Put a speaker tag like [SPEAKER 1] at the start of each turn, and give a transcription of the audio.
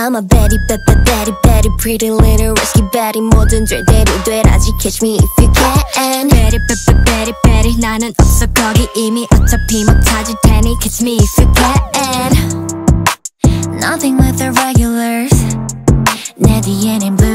[SPEAKER 1] I'm a very, very, very, very pretty little risky betty. 뭐든 절대로 되라지. Catch me if you can. Very, very, very, very. 나는 없어 거기 이미. 어차피 못 찾을 테니. Catch me if you can. Nothing with the regulars. 내 뒤에는 blue